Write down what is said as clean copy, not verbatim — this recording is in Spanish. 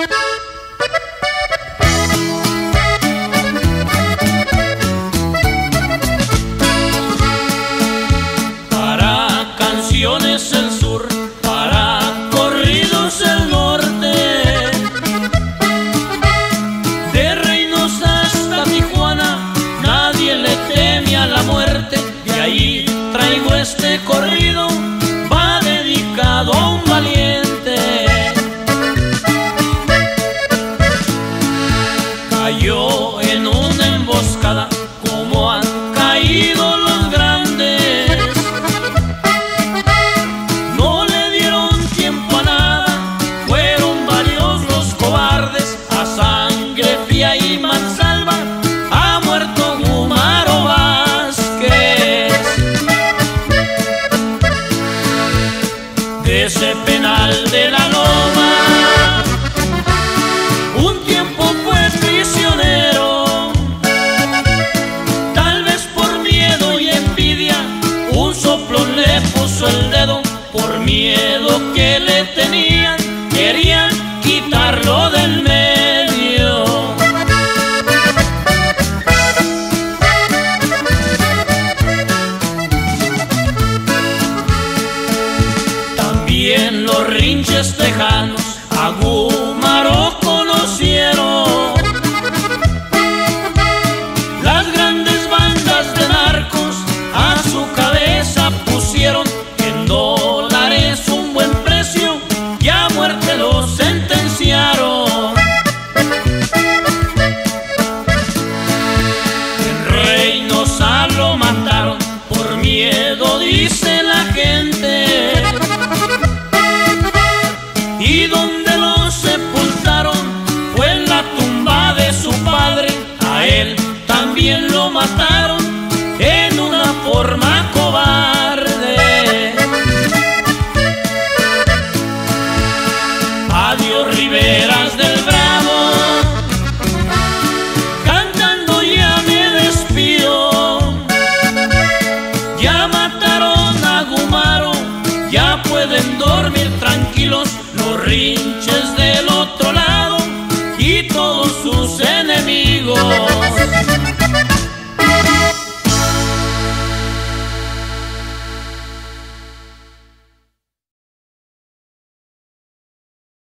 Para canciones el sur, para corridos el norte, de Reynosa hasta Tijuana nadie le teme a la muerte. De ahí traigo este corrido, va dedicado a un valiente. Cayó en una emboscada como han caído los grandes. No le dieron tiempo a nada, fueron varios los cobardes. A sangre fría y mansalva ha muerto Gumaro Vázquez. De ese penal de la Loma un tiempo fue prisionero. Tal vez por miedo y envidia un soplón le puso el dedo. Por miedo que le tenían, querían quitarlo del medio. También los rinches tejanos a Gumaro conocieron. Las grandes bandas de narcos a su cabeza pusieron. En dólares un buen precio y a muerte lo sentenciaron. En Reynosa lo mataron por miedo, dice la gente. Y donde lo sepultaron fue en la tumba de su padre. A él también lo mataron en una forma cobarde. Adiós Riberas del Bravo, cantando ya me despido. Ya mataron a Gumaro, ya pueden dormir tranquilos los rinches.